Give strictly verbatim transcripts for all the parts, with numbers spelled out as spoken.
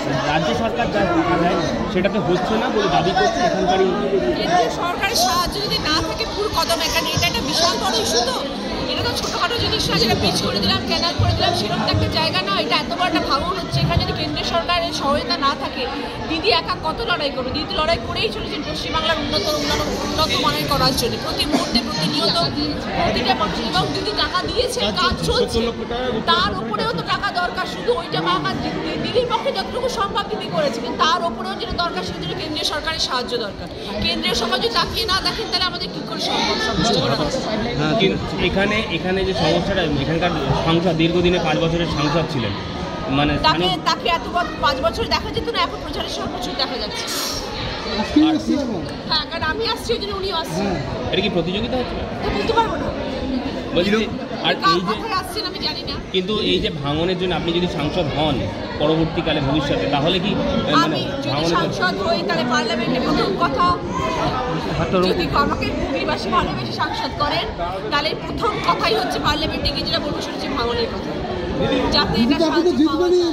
রাজ্য সরকার যা টাকা দেয় সেটাতে হচ্ছে না বলে দাবি করছে এখানকারই। কেন্দ্রীয় সরকারের সাহায্য যদি না থাকে পুরো কদম এখানে, এটা একটা বিশাল বড় ইস্যু। তো এটা তো ছোটোখাটো জিনিস না, যেটা পিচ করে দিলাম, ক্যানাল করে দিলাম, সেরকম একটা জায়গা না। এটা এত বড় একটা ভাঙন হচ্ছে, এখানে যদি কেন্দ্রীয় সরকারের সহায়তা না থাকে, দিদি একা কত লড়াই করবে? দিদি লড়াই করেই চলেছেন পশ্চিমবাংলার উন্নত উন্নত উন্নত মানের করার জন্য, প্রতি মুহূর্তে প্রতিনিয়ত প্রতিটা মানুষ। এবং দিদি টাকা দিয়েছে, কাজ চলছে, তার উপরেও তো টাকা দরকার। শুধু ওই টাকা আমার দিদির পক্ষে যতটুকু সম্ভব দিদি করেছে, কিন্তু তার উপরেও যেটা দরকার সেটা জন্য কেন্দ্রীয় সরকারের সাহায্য দরকার। কেন্দ্রীয় সরকার যদি তাকিয়ে না দেখেন তাহলে আমাদের কী করে সম্ভব সব কিছু করা? কিন্তু এখানে এখানে যে সমস্যাটা, এখানকার সাংসদ দীর্ঘদিনে পাঁচ বছরের সাংসদ ছিলেন, মানে তাকে তাকে এত পাঁচ বছর দেখা যেত না, এখন প্রচারের সময় প্রচুর দেখা যাচ্ছে। হ্যাঁ, কারণ আমি আসছি ওই জন্য উনিও আসছেন। এটা কি প্রতিযোগিতা হচ্ছে? বলতে পারবো না, আর এই যে আসছেন আমি জানি না। কিন্তু এই যে ভাঙনের জন্য আপনি যদি সাংসদ হন পরবর্তীকালে ভবিষ্যতে, তাহলে কি আমি যদি সাংসদ হই তাহলে পার্লামেন্টে প্রথম কথা, যদি আমাকে ভূমিবাসী ভালোবেসে সাংসদ করেন তাহলে প্রথম কথাই হচ্ছে পার্লামেন্টে গিয়ে যেটা বলবো সেটা হচ্ছে ভাঙনের কথা, যাতে এটা সাহায্য পাওয়া যায়।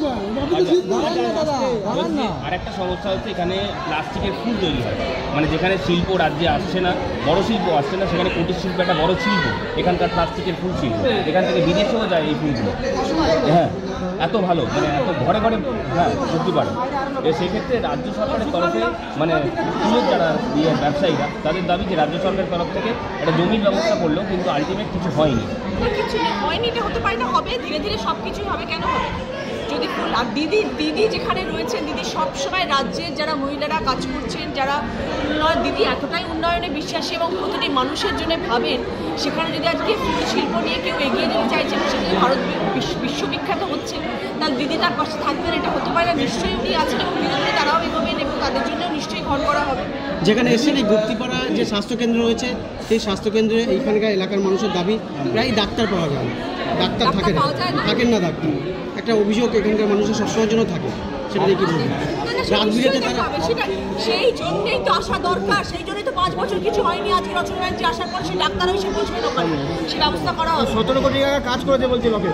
আর একটা সমস্যা হচ্ছে এখানে প্লাস্টিকের ফুল তৈরি হয়, মানে যেখানে শিল্প রাজ্যে আসছে না, বড় শিল্প আসছে না, সেখানে কুটির শিল্প একটা বড় শিল্প। এখানকার প্লাস্টিকের ফুল শিল্প এখান থেকে বিদেশেও যায় এই ফুলগুলো। হ্যাঁ, এত ভালো, মানে এত ঘরে ঘরে হ্যাঁ করতে পারে। সেক্ষেত্রে রাজ্য সরকারের তরফে, মানে ফুলের যারা ইয়ে ব্যবসায়ীরা, তাদের দাবি যে রাজ্য সরকারের তরফ থেকে একটা জমির ব্যবস্থা করলেও কিন্তু আলটিমেট কিছু হয়নি। কিছু হয়নি, এটা হতে পারে না, হবে ধীরে ধীরে সব কিছুই হবে। কেন হবে? যদি ফুল আর দিদি দিদি যেখানে রয়েছেন, দিদি সবসময় রাজ্যের যারা মহিলারা কাজ করছেন, যারা উন্নয়ন, দিদি এতটাই উন্নয়নে বিশ্বাসী এবং প্রতিটি মানুষের জন্য ভাবেন, সেখানে যদি আজকে ফুল শিল্প নিয়ে কেউ এগিয়ে যেতে চাইছেন, সেটা ভারত বিশ্ববিখ্যাত হচ্ছে, তাহলে দিদি তার পাশে থাকবেন। এটা হতে পারে না, নিশ্চয়ই উনি আছেন এবং ধীরে ধীরে তারাও এগোবেন এবং তাদের জন্য নিশ্চয়ই ঘর করা হবে। যেখানে এসেছেন এই গুপ্তিপাড়া যে স্বাস্থ্যকেন্দ্র রয়েছে, সেই স্বাস্থ্যকেন্দ্রে এইখানকার এলাকার মানুষের দাবি প্রায় ডাক্তার পাওয়া যায় না, ডাক্তার থাকেন থাকেন না ডাক্তার, একটা অভিযোগ এখানকার মানুষের সবসময়ের জন্য থাকে। সেটা কি বলবেন? রাত বিরেতে তারা সেই জন্যই তো আসা দরকার, সেই জন্যই তো পাঁচ বছর কিছু হয়নি। আজকে রচনা ব্যানার্জি আসার পর সেই ডাক্তার এসে বলছিল সে ব্যবস্থা করা হবে। সতেরো কোটি টাকা কাজ করেছে বলছে লোকে,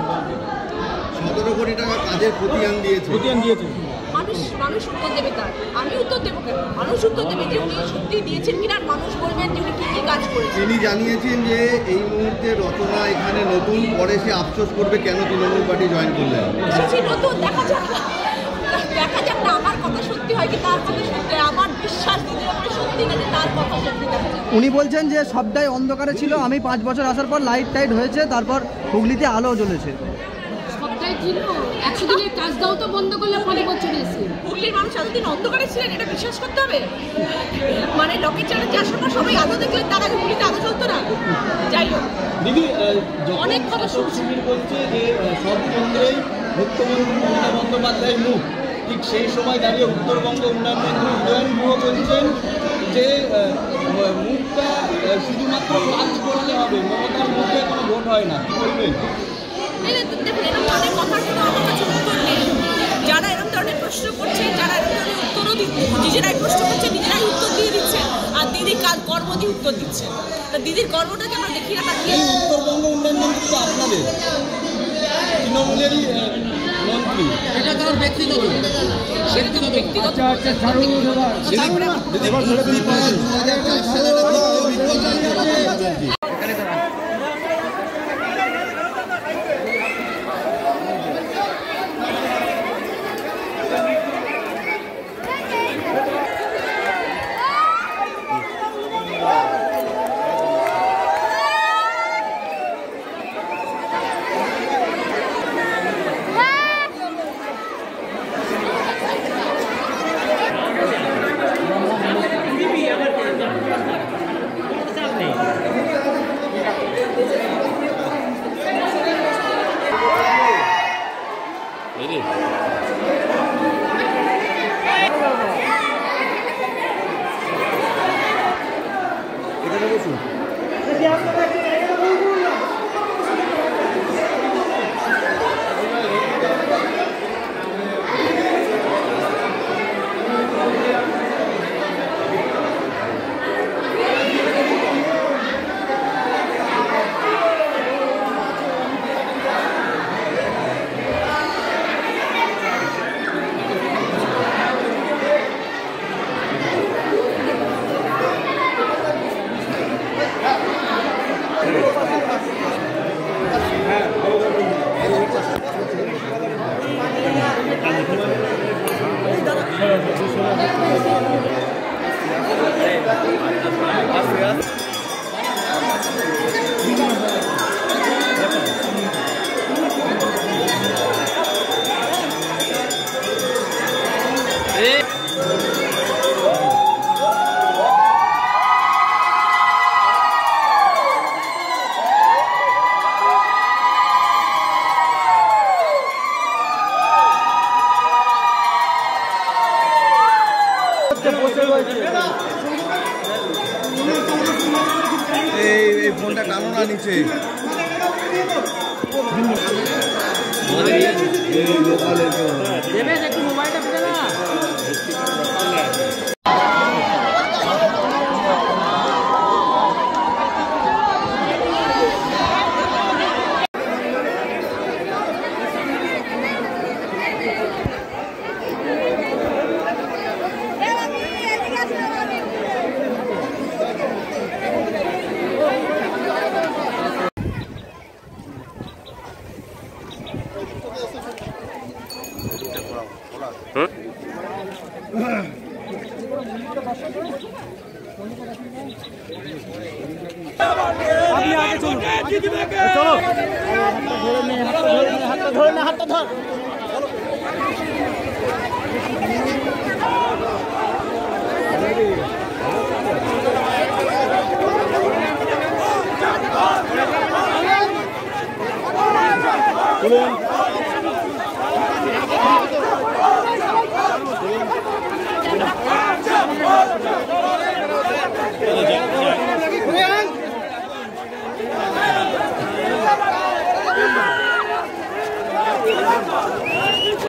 সতেরো কোটি টাকা কাজের প্রতিদান দিয়েছে প্রতিদান দিয়েছে। মানুষ মানুষ উত্তর দেবে, তার আমি উত্তর দেবো কেন? মানুষ উত্তর দেবে যে উনি সত্যি দিয়েছেন কিনা, মানুষ বলবেন যে উনি কী কী কাজ করেছেন। তিনি জানিয়েছেন যে এই মুহূর্তে রচনা এখানে নতুন, পরে সে আফসোস করবে কেন তৃণমূল পার্টি জয়েন করলেন। নতুন দেখা যাক না, দেখা যাক না আমার কথা সত্যি হয় কি তার কথা সত্যি। আমার বিশ্বাস দিদির উপরে সত্যি গেছে, তার কথা সত্যি দেখা যাক। উনি বলছেন যে সবটাই অন্ধকারে ছিল, আমি পাঁচ বছর আসার পর লাইট টাইট হয়েছে, তারপর হুগলিতে আলো জ্বলেছে। সবটাই ছিল, একশো দিনের কাজটাও তো বন্ধ করলে পরে বছর এসে হুগলির মানুষ এতদিন অন্ধকারে ছিলেন, এটা বিশ্বাস করতে হবে। মানে লোকের চ্যালেঞ্জ আসার পর সবাই আলো দেখলেন, তার আগে হুগলিতে আলো চলতো না। যাই হোক, দিদি অনেক কথা শুনছি বলছে যে সব কেন্দ্রেই মুখ্যমন্ত্রী মমতা বন্দ্যোপাধ্যায়ের মুখ, ঠিক সেই সময় দাঁড়িয়ে উত্তরবঙ্গ উন্নয়ন মন্ত্রী উদয়ন গুহ বলছেন যে মুখটা শুধুমাত্র কাজ করলে হবে, মমতার মুখে কোনো ভোট হয় না। কি বলবেন? দেখুন, এরকম ধরনের কথার কোনো আমার কাছে উত্তর নেই। যারা এরকম ধরনের প্রশ্ন করছেন, যারা এরকম ধরনের উত্তরও নিজেরাই প্রশ্ন করছেন, নিজেরাই উত্তর দিয়ে দিচ্ছেন, আর দিদি কাজ কর্ম দিয়ে উত্তর দিচ্ছেন। তা দিদির কর্মটাকে আমরা দেখি না, তাকিয়ে উত্তরবঙ্গ উন্নয়ন মন্ত্রী তো আপনাদের তৃণমূলেরই মন্ত্রী, এটা তার ব্যক্তিগত ব্যক্তিগত ব্যক্তিগত এই এই ফোনটা টানো না নিচে। একটু মোবাইলটা ফেলে না। হাতটা ধরে না, হাতটা ধর। Come on.